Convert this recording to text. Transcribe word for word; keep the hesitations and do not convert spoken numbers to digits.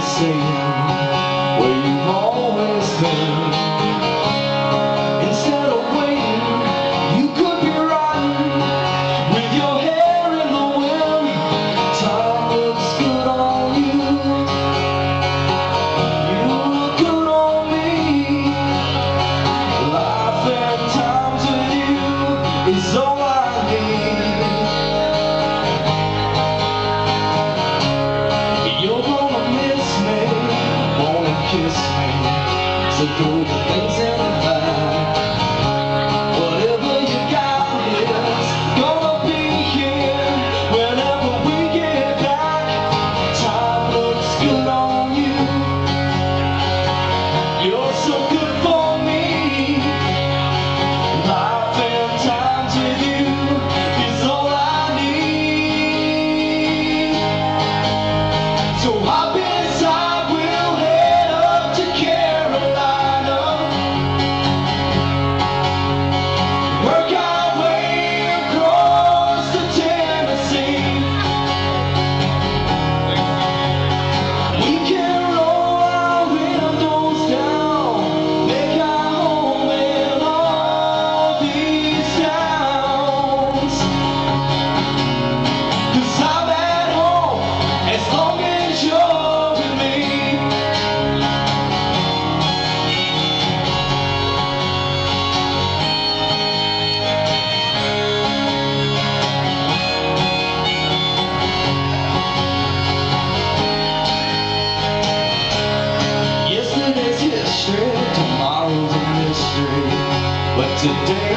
staying where you've always been. Instead of waiting, you could be riding with your hair in the wind. Time looks good on you, you look good on me. Life and times with you is all I need. You're gonna miss me, wanna kiss me, so throw the things in the bag. Whatever you got is gonna be here whenever we get back. Time looks good on you, you're so good for me. Life and times with you is all I need. So hop inside, we'll head up to Carolina, work our way across to Tennessee. We can roll our windows down, make our home in all these towns. 'Cause I'm at home as long as you're with me. Yesterday's history, tomorrow's a mystery, but today